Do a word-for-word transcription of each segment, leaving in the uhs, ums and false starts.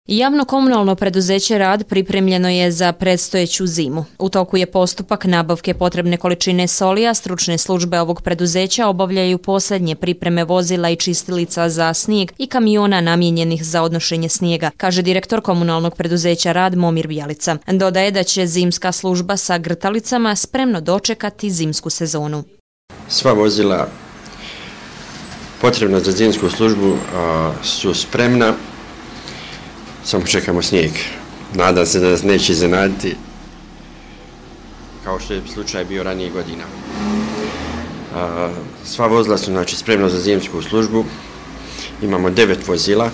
Javno-komunalno preduzeće Rad pripremljeno je za predstojeću zimu. U toku je postupak nabavke potrebne količine soli, a stručne službe ovog preduzeća obavljaju posljednje pripreme vozila i čistilica za snijeg i kamiona namijenjenih za odnošenje snijega, kaže direktor komunalnog preduzeća Rad Momir Bjelica. Dodaje da će zimska služba sa grtalicama spremno dočekati zimsku sezonu. Sva vozila potrebna za zimsku službu a, su spremna. Samo čekamo snijeg. Nadam se da nas neće iznenaditi, kao što je slučaj bio ranije godina. A, sva vozila su znači spremna za zimsku službu. Imamo devet vozila.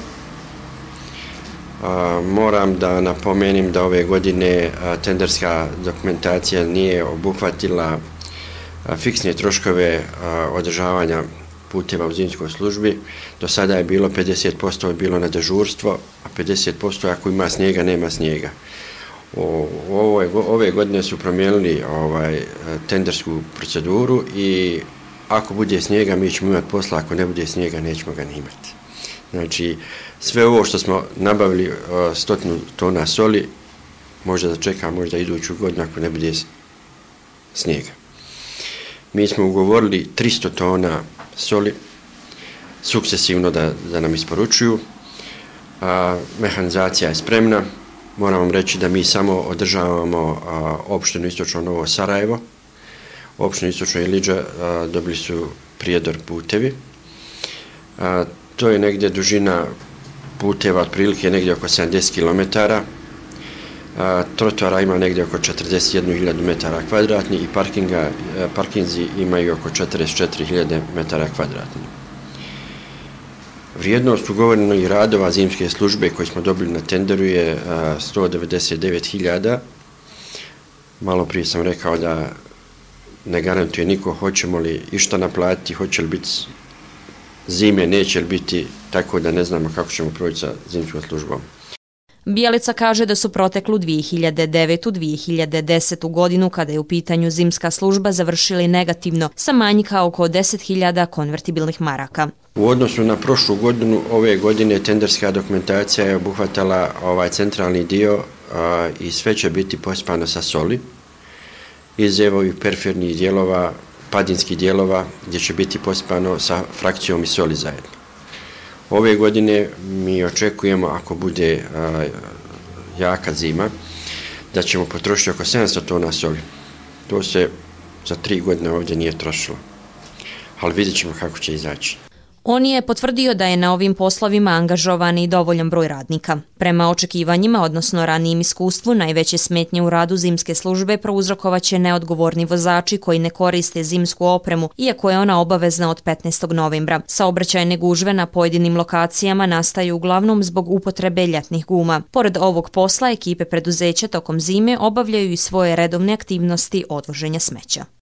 A, moram da napomenem da ove godine a, tenderska dokumentacija nije obuhvatila a, fiksne troškove a, održavanja puteva u zimskoj službi. Do sada je bilo pedeset posto je bilo na dežurstvo, a pedeset posto ako ima snijega, nema snijega. O, ove, ove godine su promijenili ovaj, tendersku proceduru i ako bude snijega mi ćemo imati posla, ako ne bude snijega nećemo ga ni imati. Znači, sve ovo što smo nabavili, stotinu tona soli, možda da čeka, možda iduću godinu ako ne bude snijega. Mi smo ugovorili tristo tona soli sukcesivno da, da nam isporučuju. A, mehanizacija je spremna. Moram vam reći da mi samo održavamo a, opštinu Istočno Novo Sarajevo. Opštinu Istočno Iliđa a, dobili su prijedor putevi. A, to je negdje dužina puteva otprilike negdje oko sedamdeset kilometara. A, trotoara ima negdje oko četrdeset jednu hiljadu metara kvadratnih i parkinga, a, parkinzi imaju oko četrdeset četiri hiljade metara kvadratnih. Vrijednost ugovorenih radova zimske službe koje smo dobili na tenderu je a, sto devedeset devet hiljada. Malo prije sam rekao da ne garantuje niko hoćemo li išta naplatiti, hoće li biti zime, neće li biti, tako da ne znamo kako ćemo proći sa zimskom službom. Bjelica kaže da su proteklu dvije hiljade devetu dvije hiljade desetu godinu, kada je u pitanju zimska služba, završili negativno sa manjka oko deset hiljada konvertibilnih maraka. U odnosu na prošlu godinu, ove godine tenderska dokumentacija je obuhvatala ovaj centralni dio a, i sve će biti pospano sa soli iz ovih perifernih dijelova, padinskih dijelova, gdje će biti pospano sa frakcijom i soli zajedno. Ove godine mi očekujemo, ako bude a, jaka zima, da ćemo potrošiti oko sedamsto tona soli. To se za tri godine ovdje nije trošilo, ali vidjet ćemo kako će izaći. On je potvrdio da je na ovim poslovima angažovan i dovoljan broj radnika. Prema očekivanjima, odnosno ranijim iskustvu, najveće smetnje u radu zimske službe prouzrokovaće neodgovorni vozači koji ne koriste zimsku opremu, iako je ona obavezna od petnaestog novembra. Saobraćajne gužve na pojedinim lokacijama nastaju uglavnom zbog upotrebe ljetnih guma. Pored ovog posla, ekipe preduzeća tokom zime obavljaju i svoje redovne aktivnosti odvoženja smeća.